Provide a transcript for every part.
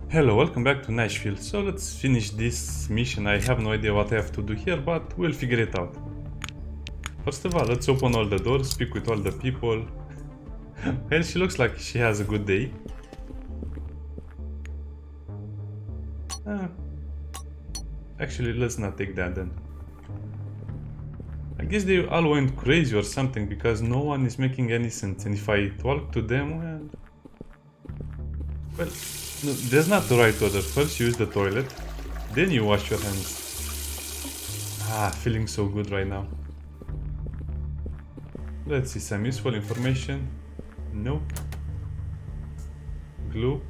Hello, welcome back to Nashville. So let's finish this mission. I have no idea what I have to do here, but we'll figure it out. First of all, let's open all the doors, speak with all the people. Well, she looks like she has a good day. Actually, let's not take that then. I guess they all went crazy or something because no one is making any sense. And if I talk to them, well, no, there's not the right order. First you use the toilet, then you wash your hands. Feeling so good right now. Let's see some useful information. No. Glue.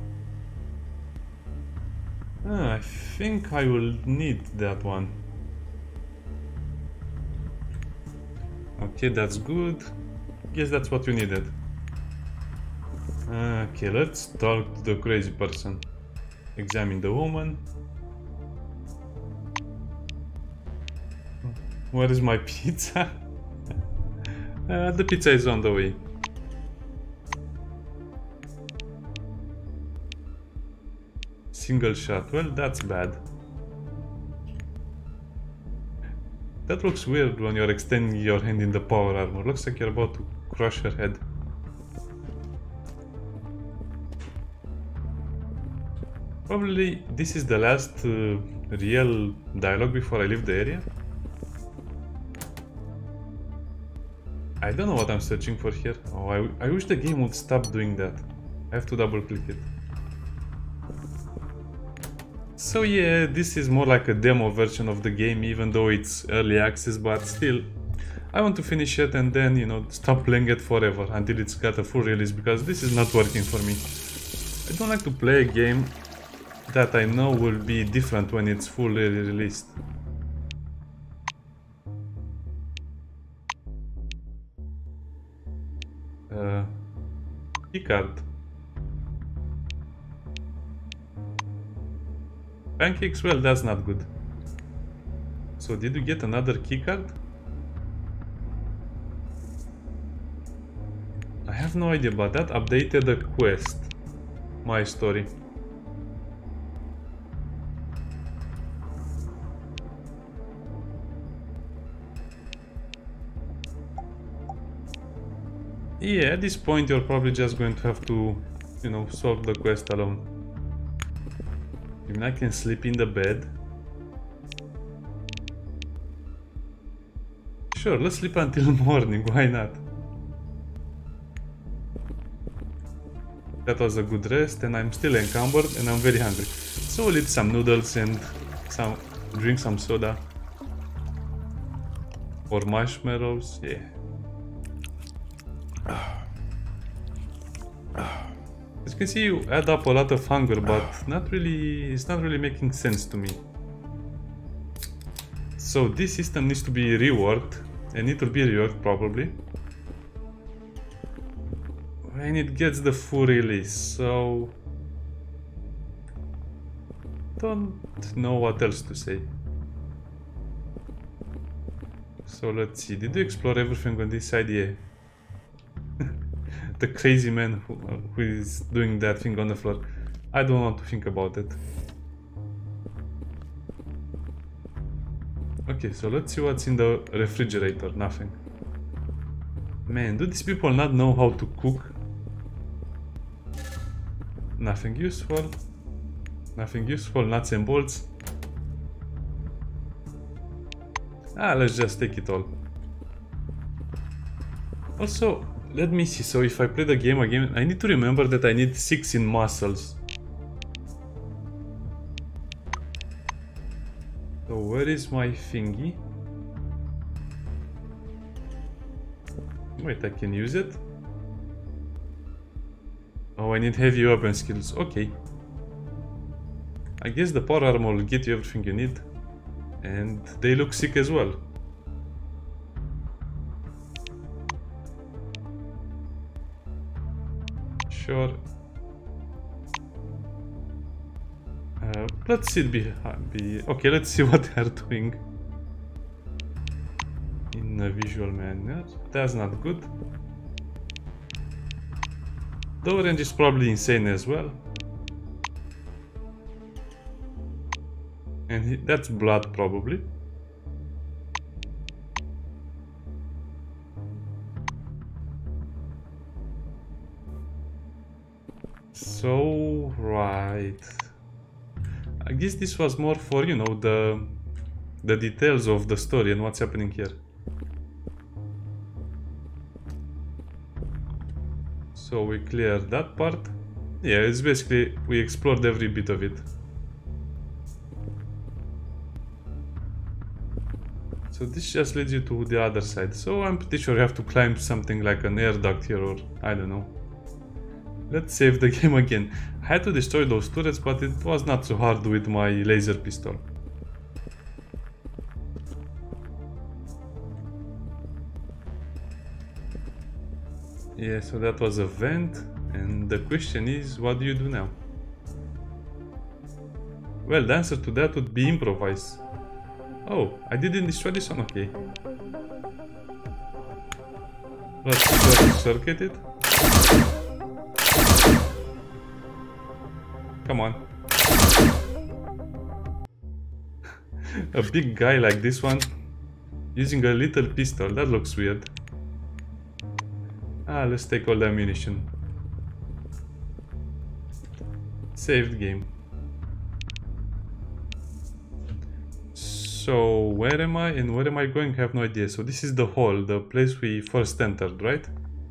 I think I will need that one. Okay, that's good. Guess that's what you needed. Okay, let's talk to the crazy person. Examine the woman. Where is my pizza? The pizza is on the way. Single shot. Well, that's bad. That looks weird when you're extending your hand in the power armor. Looks like you're about to crush her head. Probably this is the last real dialogue before I leave the area. I don't know what I'm searching for here. Oh, I wish the game would stop doing that. I have to double click it. So yeah, this is more like a demo version of the game, even though it's early access, but still, I want to finish it and then, you know, stop playing it forever until it's got a full release, because this is not working for me. I don't like to play a game that I know will be different when it's fully released. Keycard. Pancakes, well, that's not good. So did you get another keycard? I have no idea, but that updated the quest. My story. Yeah, at this point you're probably just going to have to, you know, solve the quest alone. Even I can sleep in the bed. Sure, let's sleep until morning, why not? That was a good rest and I'm still encumbered and I'm very hungry. So we'll eat some noodles and drink some soda. Or marshmallows, yeah. As you can see, you add up a lot of hunger, but it's not really making sense to me. So this system needs to be reworked, and it will be reworked probably when it gets the full release. So don't know what else to say. So let's see, did you explore everything on this side? Yeah. The crazy man who is doing that thing on the floor. I don't want to think about it. Okay, so let's see what's in the refrigerator. Nothing. Man, do these people not know how to cook? Nothing useful. Nothing useful. Nuts and bolts. Let's just take it all. Also, let me see, so if I play the game again, I need to remember that I need 6 in muscles. So where is my thingy? Wait, I can use it? Oh, I need heavy weapon skills, okay. I guess the power armor will get you everything you need. And they look sick as well. Sure. Let's see okay, let's see what they are doing in a visual manner. That's not good. The orange is probably insane as well. And that's blood, probably. So, right. I guess this was more for, you know, the details of the story and what's happening here. So we cleared that part. Yeah, it's basically, we explored every bit of it. So this just leads you to the other side. So I'm pretty sure you have to climb something like an air duct here, or I don't know. Let's save the game again. I had to destroy those turrets, but it was not so hard with my laser pistol. Yeah, so that was a vent, and the question is, what do you do now? Well, the answer to that would be improvise. Oh, I didn't destroy this one? Okay. Let's short-circuit it. Come on. A big guy like this one using a little pistol, that looks weird. Ah, let's take all the ammunition. Saved game. So where am I and where am I going? I have no idea. So this is the hall, the place we first entered, right?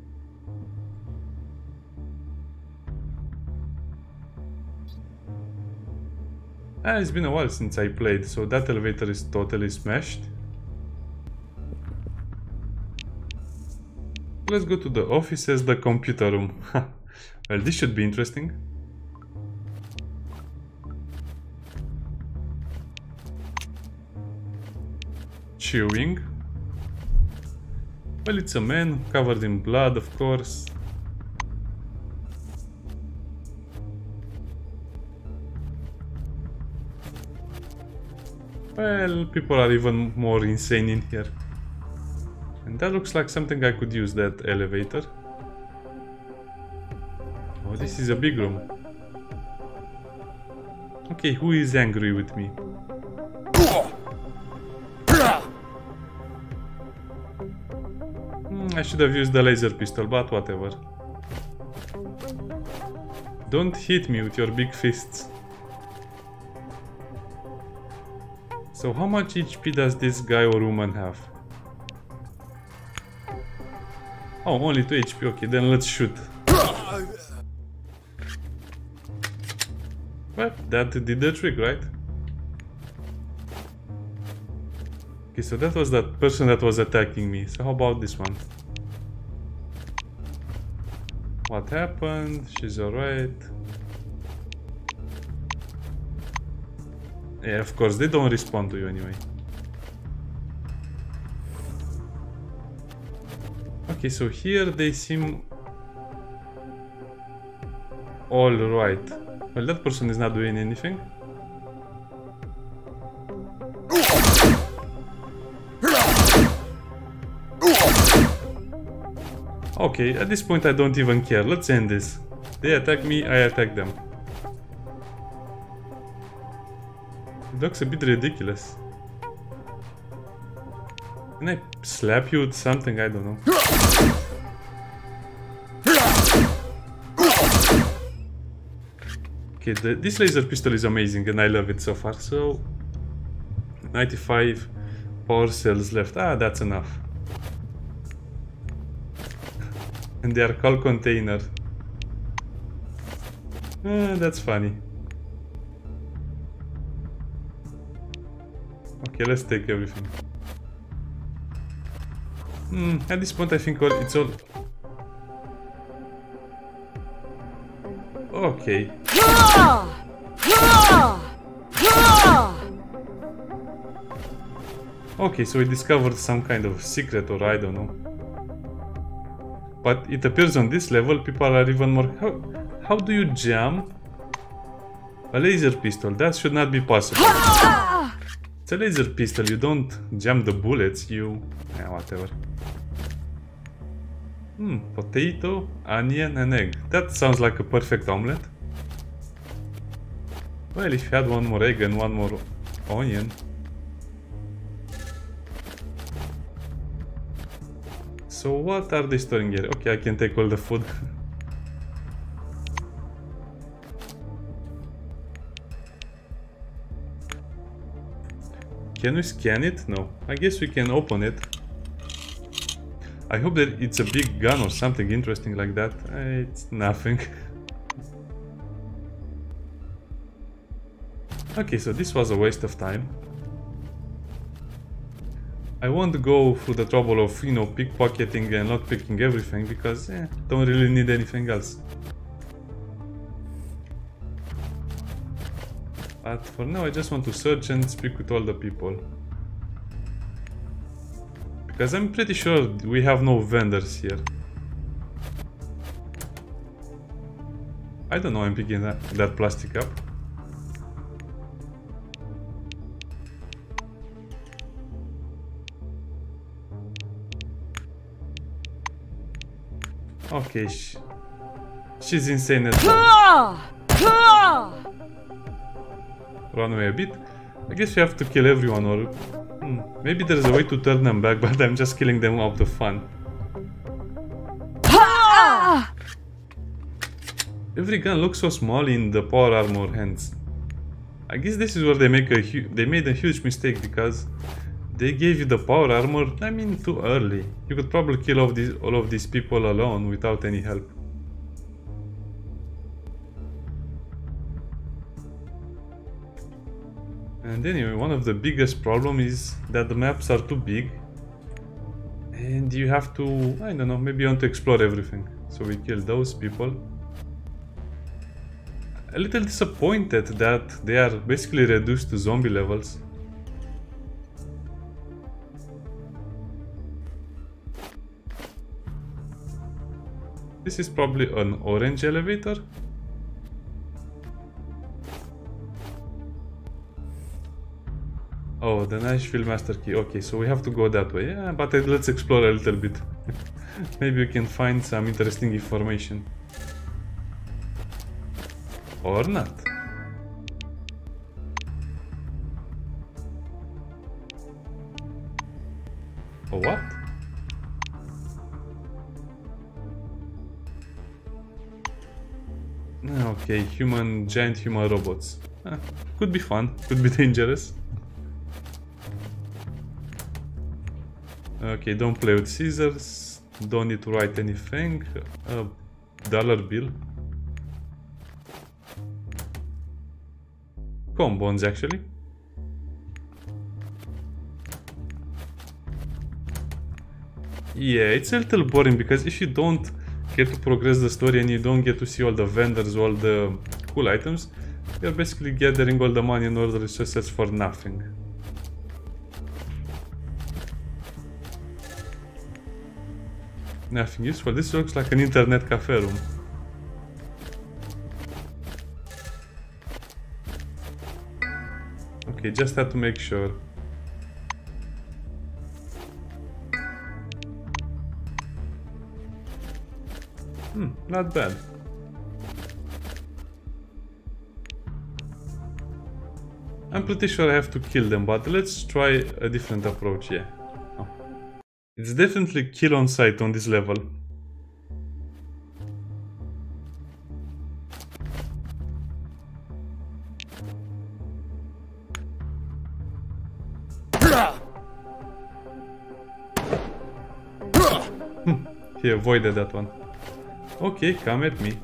Ah, it's been a while since I played, so that elevator is totally smashed. Let's go to the offices, the computer room. Well, this should be interesting. Chewing. Well, it's a man covered in blood, of course. Well, people are even more insane in here. And that looks like something I could use, that elevator. Oh, this is a big room. Okay, who is angry with me? I should have used the laser pistol, but whatever. Don't hit me with your big fists. So how much HP does this guy or woman have? Oh, only 2 HP. Okay, then let's shoot. Well, that did the trick, right? Okay, so that was that person that was attacking me. So how about this one? What happened? She's alright. Yeah, of course, they don't respond to you anyway. Okay, so here they seem all right. Well, that person is not doing anything. Okay, at this point I don't even care. Let's end this. They attack me, I attack them. It looks a bit ridiculous. Can I slap you with something? I don't know. Okay, this laser pistol is amazing and I love it so far. So 95 power cells left. Ah, that's enough. And they are called container. Ah, that's funny. Okay, let's take everything. At this point I think it's all... Okay. Okay, so we discovered some kind of secret, or I don't know. But it appears on this level people are even more... How do you jam a laser pistol? That should not be possible. It's a laser pistol, you don't jam the bullets, you... Yeah, whatever. Potato, onion and egg. That sounds like a perfect omelette. Well, if you had one more egg and one more onion. So what are they storing here? Okay, I can take all the food. Can we scan it? No. I guess we can open it. I hope that it's a big gun or something interesting like that. It's nothing. Okay, so this was a waste of time. I won't go through the trouble of, you know, pickpocketing and lockpicking everything because don't really need anything else. But for now I just want to search and speak with all the people. Because I'm pretty sure we have no vendors here. I don't know, I'm picking that plastic up. Okay, she's insane as well. Run away a bit. I guess we have to kill everyone, or maybe there's a way to turn them back, but I'm just killing them out of fun. Every gun looks so small in the power armor hands. I guess this is where they made a huge mistake, because they gave you the power armor, I mean, too early. You could probably kill all of these people alone without any help. And anyway, one of the biggest problems is that the maps are too big. And you have to, I don't know, maybe you want to explore everything. So we kill those people. A little disappointed that they are basically reduced to zombie levels. This is probably an orange elevator. Oh, the Nashville Master Key. Okay, so we have to go that way. Yeah, but let's explore a little bit. Maybe we can find some interesting information. Or not. Oh, what? Okay, giant human robots. Could be fun, could be dangerous. Okay, don't play with scissors. Don't need to write anything. Dollar bill. Bonds, actually. Yeah, it's a little boring because if you don't get to progress the story and you don't get to see all the vendors, all the cool items, you're basically gathering all the money and all the resources for nothing. Nothing useful. This looks like an internet cafe room. Okay, just had to make sure. Not bad. I'm pretty sure I have to kill them, but let's try a different approach, yeah. Oh. It's definitely kill on sight on this level. He avoided that one. Okay, come at me.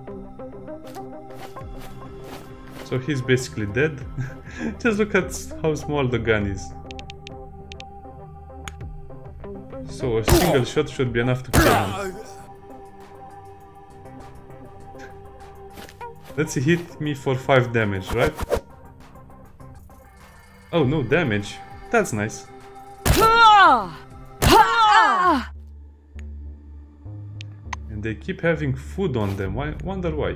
So he's basically dead. Just look at how small the gun is. So a single shot should be enough to kill him. Let's see, hit me for 5 damage, right? Oh, no damage. That's nice. And they keep having food on them. I wonder why.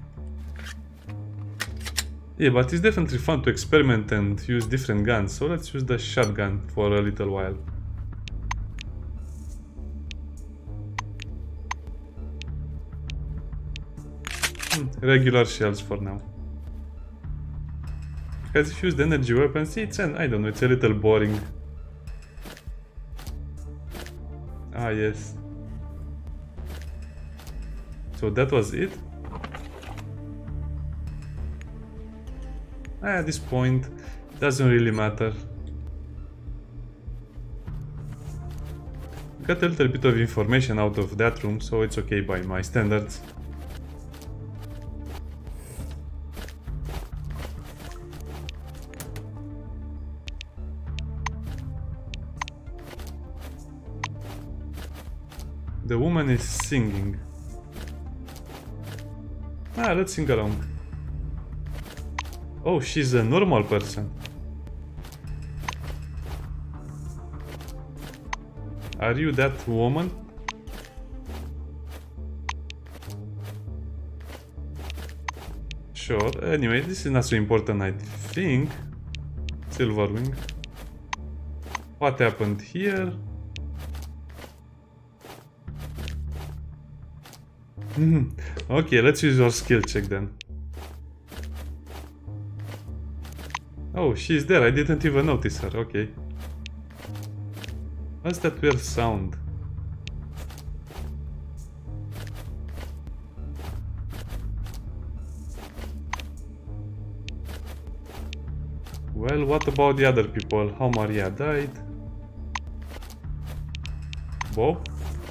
Yeah, but it's definitely fun to experiment and use different guns. So let's use the shotgun for a little while. Regular shells for now. Because if you use energy weapons, it's I don't know, it's a little boring. Ah, yes. So that was it? At this point, doesn't really matter. Got a little bit of information out of that room, so it's okay by my standards. The woman is singing. Ah, let's sing along. Oh, she's a normal person. Are you that woman? Sure. Anyway, this is not so important, I think. Silverwing. What happened here? Okay, let's use your skill check then. Oh, she's there. I didn't even notice her. Okay. What's that weird sound? Well, what about the other people? How Maria died? Bob?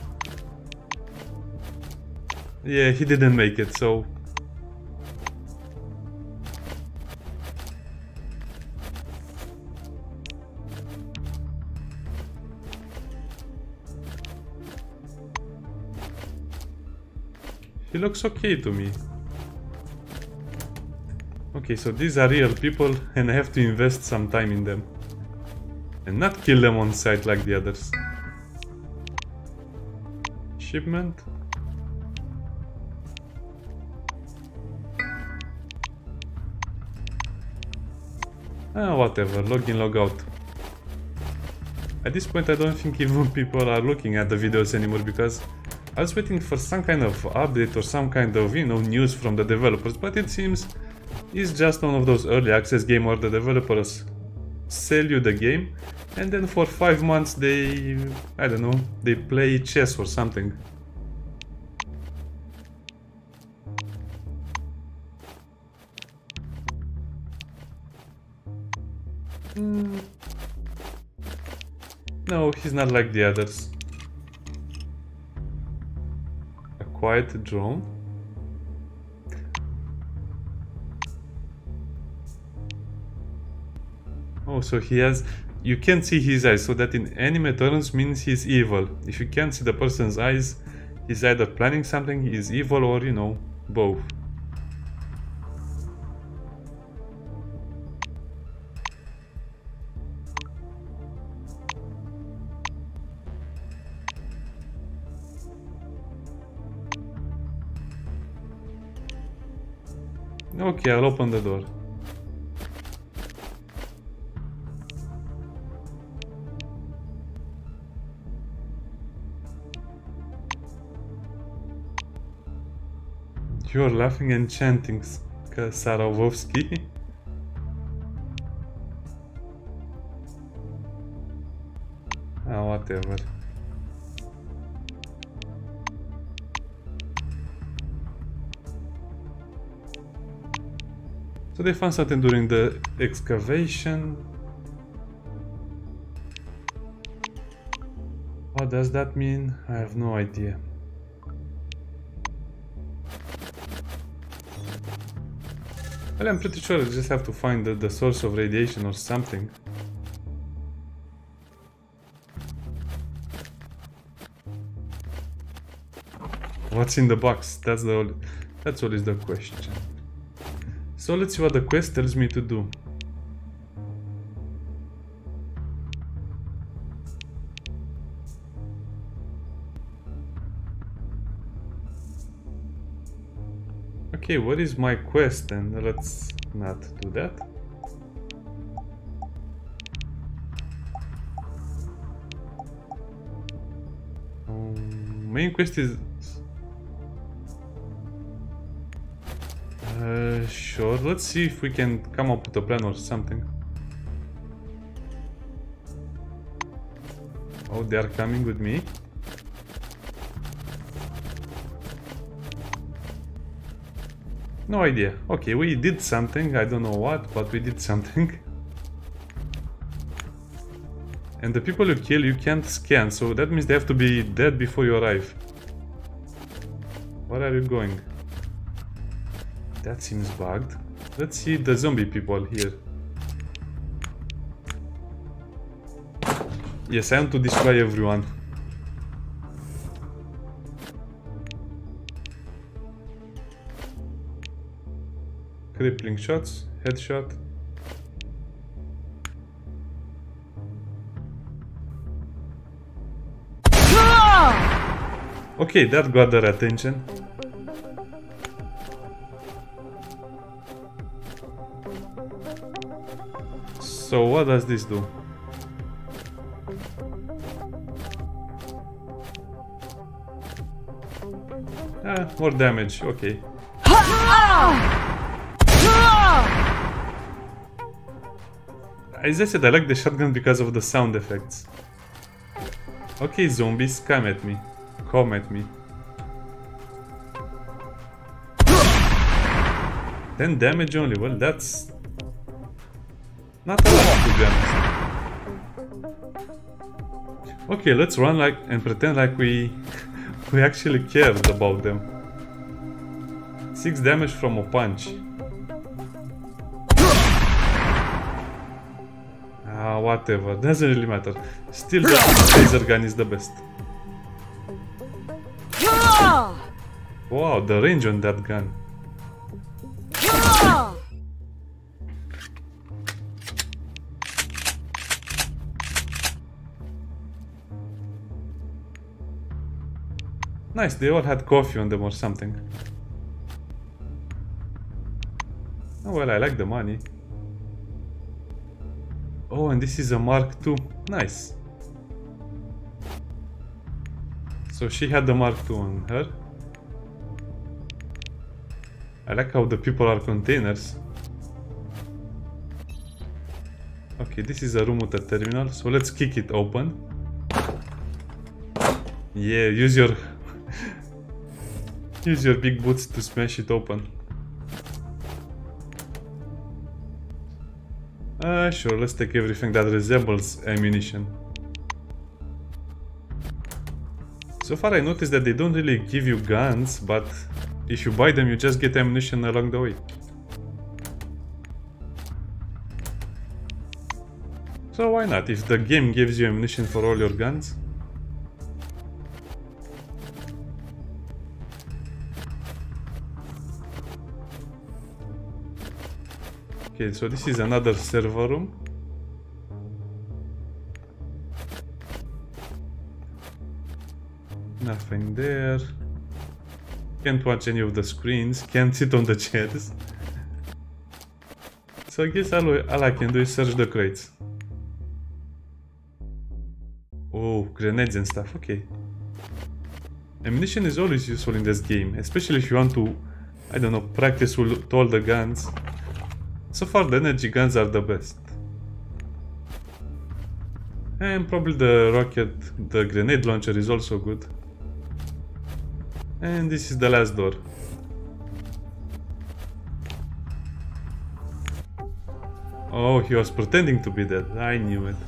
Yeah, he didn't make it, so... He looks okay to me. Okay, so these are real people and I have to invest some time in them. And not kill them on sight like the others. Shipment? Ah, whatever, log in, log out. At this point I don't think even people are looking at the videos anymore because I was waiting for some kind of update or some kind of, you know, news from the developers, but it seems it's just one of those early access games where the developers sell you the game and then for 5 months they, I don't know, they play chess or something. No, he's not like the others. A quiet drone? Oh, so he has... You can't see his eyes, so that in anime terms means he's evil. If you can't see the person's eyes, he's either planning something, he's evil, or, you know, both. Okay, I'll open the door. You're laughing and chanting, Saravovsky. Ah, whatever. So they found something during the excavation. What does that mean? I have no idea. Well, I'm pretty sure I just have to find the source of radiation or something. What's in the box? That's always the question. So let's see what the quest tells me to do. Okay, what is my quest then? Let's not do that. Main quest is... Sure, let's see if we can come up with a plan or something. Oh, they are coming with me. No idea. Okay, we did something, I don't know what, but we did something. And the people you kill, you can't scan, so that means they have to be dead before you arrive. Where are you going? That seems bugged. Let's see the zombie people here. Yes, I want to destroy everyone. Crippling shots, headshot. Okay, that got their attention. So what does this do? More damage, okay. As I said, I like the shotgun because of the sound effects. Okay, zombies, come at me. Come at me. 10 damage only, well that's... not a lot, to be honest. Okay, let's run like and pretend like we actually cared about them. 6 damage from a punch. Whatever, doesn't really matter. Still the laser gun is the best. Wow, the range on that gun. Nice, they all had coffee on them or something. Oh well, I like the money. Oh, and this is a Mark II. Nice. So she had the Mark II on her. I like how the people are containers. Okay, this is a room with a terminal, so let's kick it open. Yeah, use your use your big boots to smash it open. Sure, let's take everything that resembles ammunition. So far I noticed that they don't really give you guns, but if you buy them you just get ammunition along the way. So why not, if the game gives you ammunition for all your guns? Okay, so this is another server room. Nothing there. Can't watch any of the screens, can't sit on the chairs. So I guess all I can do is search the crates. Oh, grenades and stuff, okay. Ammunition is always useful in this game, especially if you want to, I don't know, practice with all the guns. So far the energy guns are the best. And probably the grenade launcher is also good. And this is the last door. Oh, he was pretending to be dead. I knew it.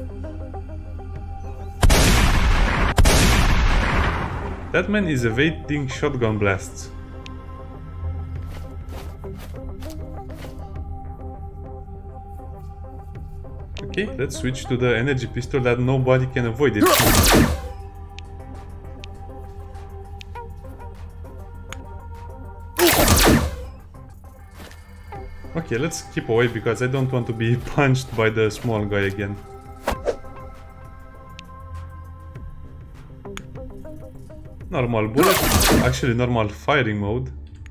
That man is evading shotgun blasts. Okay, let's switch to the energy pistol that nobody can avoid it. Okay, let's keep away because I don't want to be punched by the small guy again. Normal bullet, actually normal firing mode.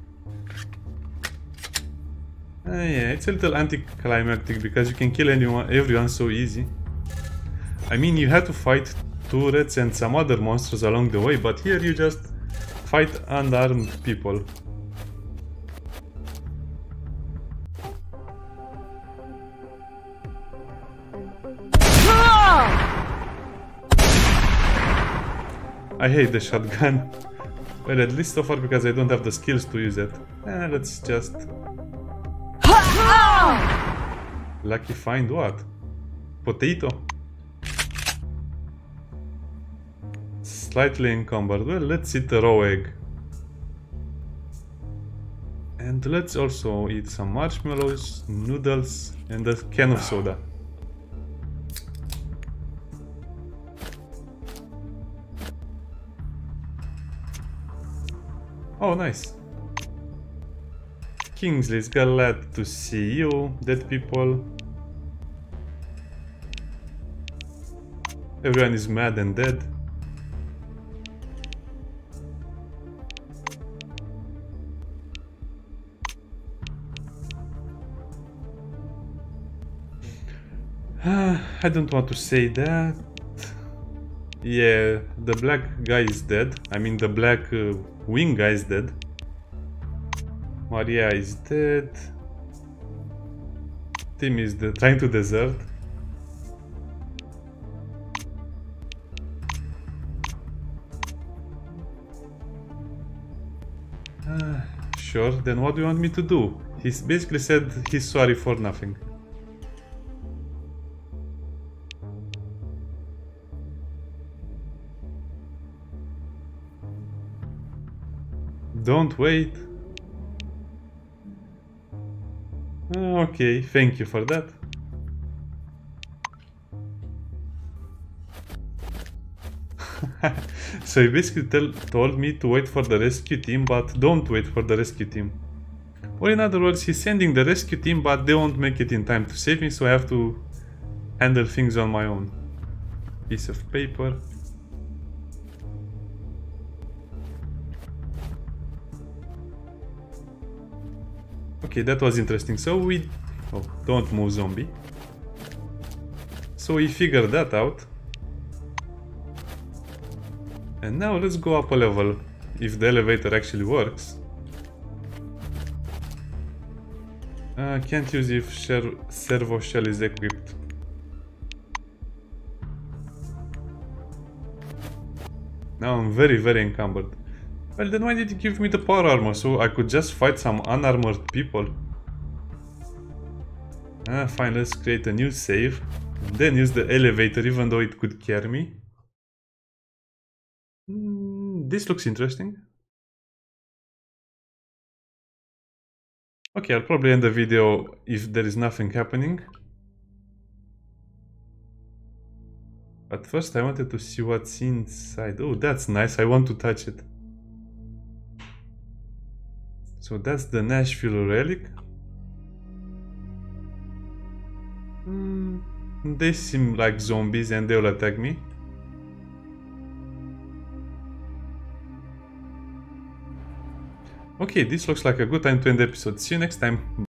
Yeah, it's a little anticlimactic because you can kill everyone so easy. I mean, you have to fight turrets and some other monsters along the way, but here you just fight unarmed people. I hate the shotgun. Well, at least so far because I don't have the skills to use it. Let's just... Lucky find what? Potato? Slightly encumbered. Well, let's eat a raw egg. And let's also eat some marshmallows, noodles, and a can of soda. Oh, nice. Kingsley, it's glad to see you, dead people. Everyone is mad and dead. I don't want to say that. Yeah, the black guy is dead. I mean, the black wing guy is dead. Maria is dead. Tim is trying to desert. Sure, then what do you want me to do? He's basically said he's sorry for nothing. Don't wait. Okay, thank you for that. So he basically told me to wait for the rescue team, but don't wait for the rescue team. Or in other words, he's sending the rescue team, but they won't make it in time to save me, so I have to handle things on my own. Piece of paper. Okay, that was interesting. So we... Oh, don't move, zombie. So we figured that out. And now let's go up a level, if the elevator actually works. Can't use if servo shell is equipped. Now I'm very encumbered. Well, then why did you give me the power armor, so I could just fight some unarmored people? Fine, let's create a new save. And then use the elevator, even though it could carry me. This looks interesting. Okay, I'll probably end the video if there is nothing happening. But first I wanted to see what's inside. Oh, that's nice, I want to touch it. So that's the Nashville relic. They seem like zombies and they'll attack me. Okay, this looks like a good time to end the episode. See you next time.